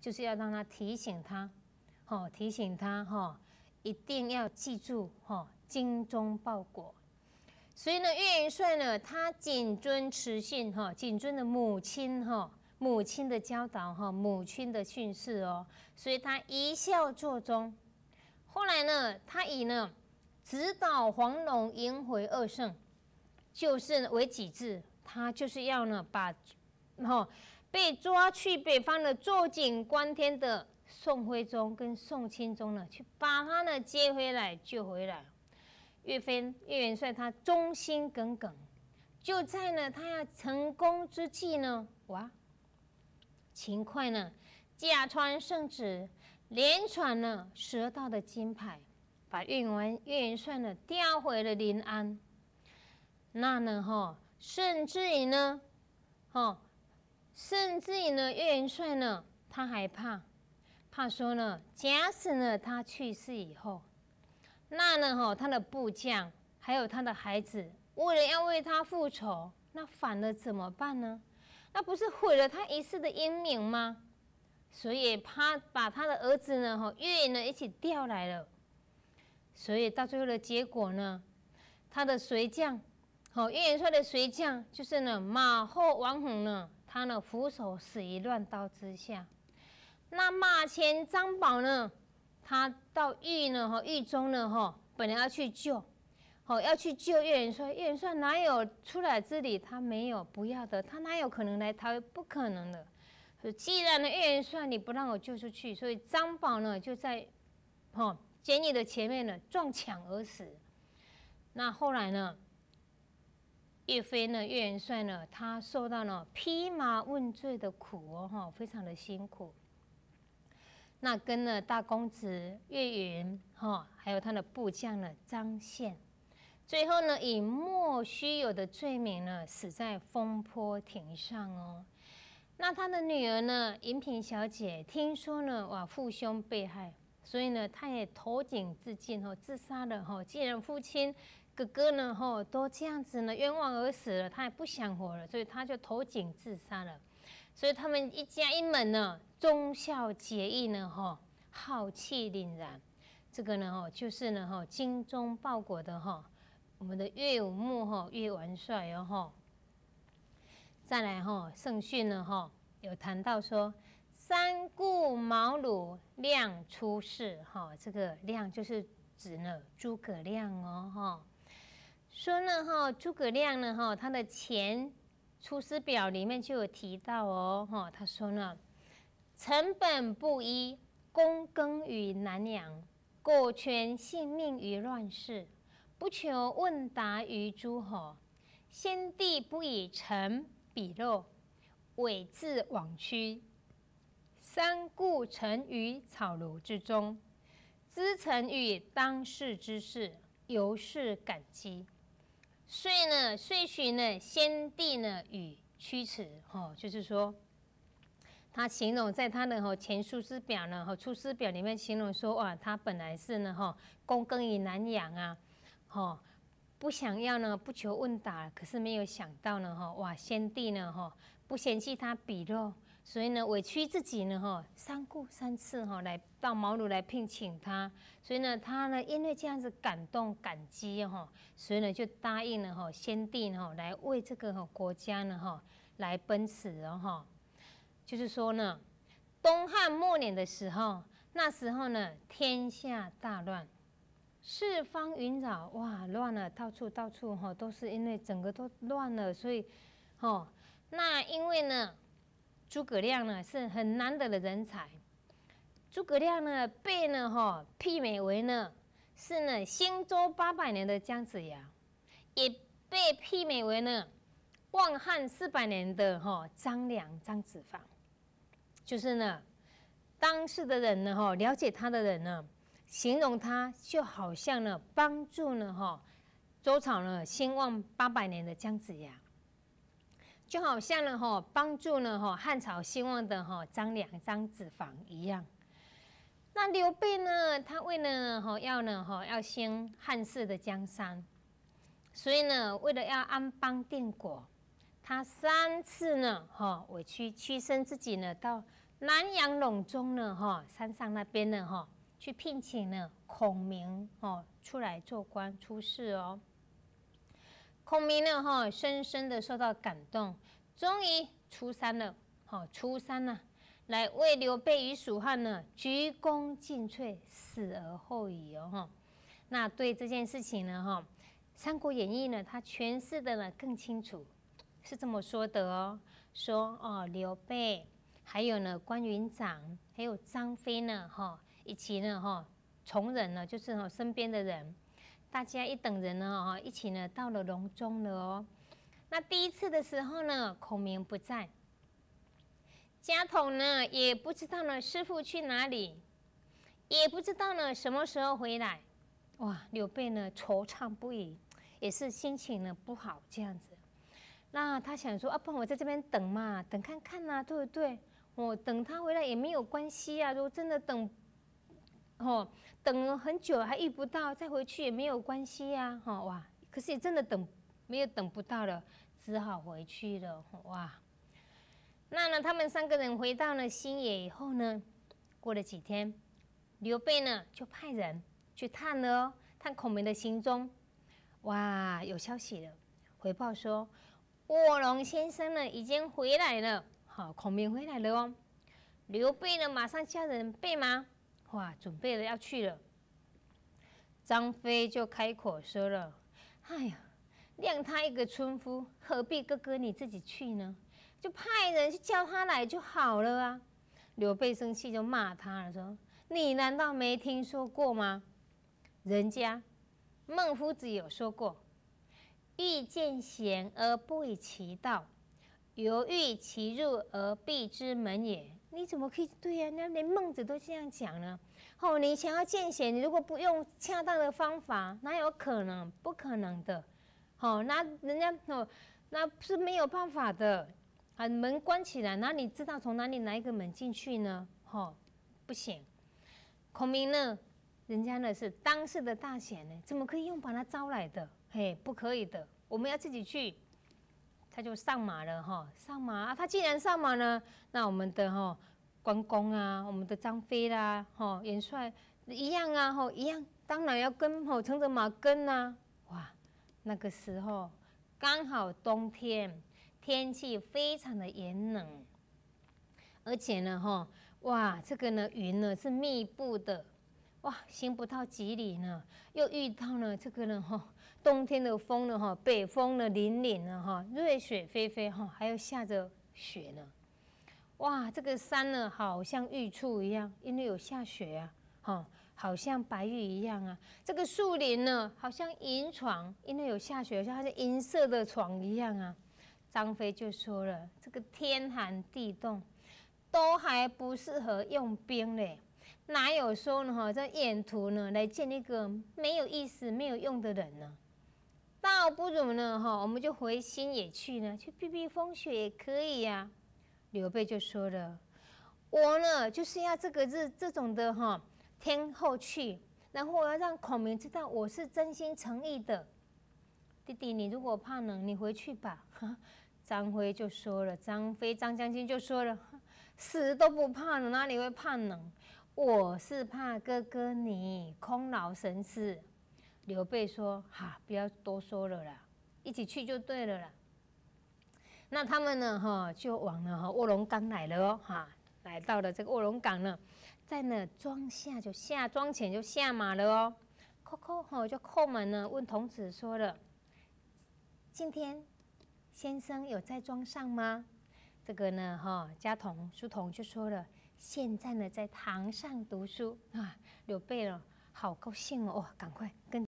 就是要让他提醒他，提醒他一定要记住精忠报国。所以呢，岳元帅呢，他谨遵慈训谨遵了母亲母亲的教导母亲的训示所以他一孝作忠。后来呢，他以呢直捣黄龙，迎回2圣，就是为己志。他就是要呢把被抓去北方的坐井观天的宋徽宗跟宋钦宗呢，去把他呢接回来救回来。岳元帅他忠心耿耿，就在呢他要成功之际呢，哇，秦桧呢假传圣旨，连传了12道的金牌，把岳元帅呢调回了临安。那呢甚至于呢岳元帅呢他还怕说呢，假使呢他去世以后，那呢他的部将还有他的孩子，为了要为他复仇，那反了怎么办呢？那不是毁了他一世的英名吗？所以他把他的儿子呢岳呢一起调来了。所以到最后的结果呢，他的随将岳元帅的随将就是呢马后王弘呢，他呢俯首死于乱刀之下。那马前张宝呢，他到狱中呢本来要去救岳元帅，岳元帅哪有出来之理？他没有，不要的，他哪有可能来逃？不可能的。既然呢岳元帅你不让我救出去，所以张宝呢就在监狱的前面呢撞墙而死。那后来呢，岳元帅呢他受到了披麻问罪的苦非常的辛苦。那跟了大公子岳云还有他的部将呢张宪，最后呢以莫须有的罪名呢死在风波亭上那他的女儿呢银萍小姐听说呢父兄被害，所以呢她也投井自尽自杀了既然父亲哥哥呢都这样子呢冤枉而死了，她也不想活了，所以她就投井自杀了。所以他们一家一门呢忠孝节义呢浩气凛然。这个呢就是呢精忠报国的我们的岳武穆岳元帅再来圣训呢有谈到说，三顾茅庐亮出世这个亮就是指呢诸葛亮说呢诸葛亮呢他的前出师表里面就有提到他说呢，臣本布衣，躬耕于南阳，苟全性命于乱世，不求问答于诸侯。先帝不以臣比肉，委自枉屈，三顾臣于草庐之中，知臣于当世之事，由是感激。遂许呢先帝呢与屈耻就是说，他形容在他的前出师表呢出师表里面形容说，哇，他本来是呢躬耕于南阳不想要呢不求问答，可是没有想到呢哇，先帝呢不嫌弃他比肉，所以呢委屈自己呢3顾3次来到茅庐来聘请他，所以呢他呢因为这样子感动感激所以呢就答应了先帝来为这个国家呢来奔驰就是说呢，东汉末年的时候，那时候呢天下大乱，四方云扰，哇，乱了，到处都是因为整个都乱了，所以那因为呢诸葛亮呢是很难得的人才，诸葛亮呢被呢媲美为呢是呢兴周800年的姜子牙，也被媲美为呢旺汉400年的张良张子房。就是呢当时的人呢了解他的人呢形容他就好像呢帮助呢周朝呢兴旺800年的姜子牙，就好像呢帮助呢汉朝兴旺的张良张子房一样。那刘备呢他为了要兴汉室的江山，所以呢为了要安邦定国，他3次呢委屈屈身自己呢南阳陇中呢，山上那边呢，去聘请了孔明出来做官出仕哦。孔明呢，深深的受到感动，终于出山了，出山了，来为刘备与蜀汉呢鞠躬尽瘁，死而后已哦。那对这件事情呢，《三国演义》呢，它诠释的呢更清楚，是这么说的哦，说刘备还有呢关云长，还有张飞呢，以及呢从人呢，就是身边的人。大家一等人呢，一起呢到了隆中了哦。那第一次的时候呢，孔明不在，贾统呢也不知道呢师父去哪里，也不知道呢什么时候回来。哇，刘备呢惆怅不已，也是心情呢不好这样子。那他想说不然我在这边等嘛，等看看啊，对不对？我等他回来也没有关系啊。如果真的等了很久还遇不到，再回去也没有关系呀，哇！可是也真的没有等不到了，只好回去了，哇！那呢，他们3个人回到了新野以后呢，过了几天，刘备呢就派人去探了哦，探孔明的行踪。哇，有消息了，回报说卧龙先生呢已经回来了，孔明回来了哦。刘备呢马上叫人备马。哇，准备了要去了。张飞就开口说了：“哎呀，谅他一个村夫，何必哥哥你自己去呢？就派人去叫他来就好了啊。”刘备生气就骂他了，说：“你难道没听说过吗？人家孟夫子有说过，欲见贤而不以其道，犹豫其入而避之门也。”你怎么可以对呀？那连孟子都这样讲呢？你想要见贤，你如果不用恰当的方法，哪有可能？不可能的。那人家那是没有办法的。门关起来，那你知道从哪里来一个门进去呢？不行。孔明呢，人家呢是当世的大贤呢，怎么可以用把他招来的？不可以的，我们要自己去。他就上马了上马啊！他既然上马呢，那我们的关公啊，我们的张飞啦，元帅一样啊，一样，当然要跟乘着马跟啊。哇，那个时候刚好冬天，天气非常的炎冷，而且呢哇，这个呢云呢是密布的，哇，行不到几里呢，又遇到了这个呢冬天的风呢北风呢凛凛呢瑞雪霏霏还有下着雪呢。哇，这个山呢好像玉兔一样，因为有下雪啊，好像白玉一样啊。这个树林呢好像银床，因为有下雪，像银色的床一样啊。张飞就说了，这个天寒地冻，都还不适合用兵嘞，哪有说呢这沿途呢来见一个没有意思、没有用的人呢？倒不如呢我们就回新野去呢，去避避风雪也可以呀。刘备就说了，我呢就是要这种的天后去，然后我要让孔明知道我是真心诚意的。弟弟，你如果怕冷，你回去吧。张飞就说了，张将军就说了，死都不怕冷，哪里会怕冷？我是怕哥哥你空劳神思。刘备说：“不要多说了啦，一起去就对了啦。”那他们呢，就往了卧龙岗来了哦，来到了这个卧龙岗呢，在那庄下庄前就下马了哦，就叩门呢，问童子说了：“今天先生有在庄上吗？”这个呢，书童就说了：“现在呢，在堂上读书啊。”刘备呢，好高兴哦，赶快跟